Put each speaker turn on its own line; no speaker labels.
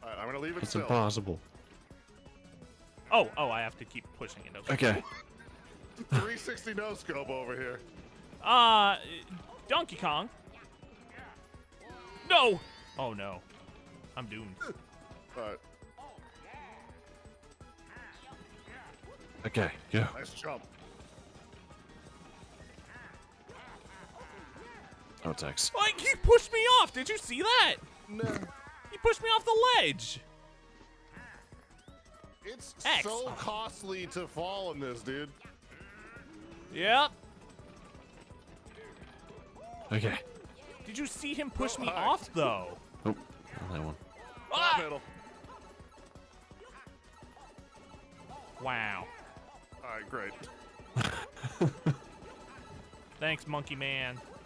All right, I'm gonna leave it
It's
still.
impossible.
Oh, I have to keep pushing it.
Okay.
360 no scope over here.
Donkey Kong. No. Oh no, I'm doomed.
All right,
Okay, go.
nice jump.
Oh, text.
Like, he pushed me off. Did you see that?
No.
He pushed me off the ledge.
It's
X.
so costly to fall in this, dude.
Yep.
Okay.
Did you see him push me
hi.
off, though?
Oh, not that one.
Top middle.
Wow.
All right, great.
Thanks, Monkey Man.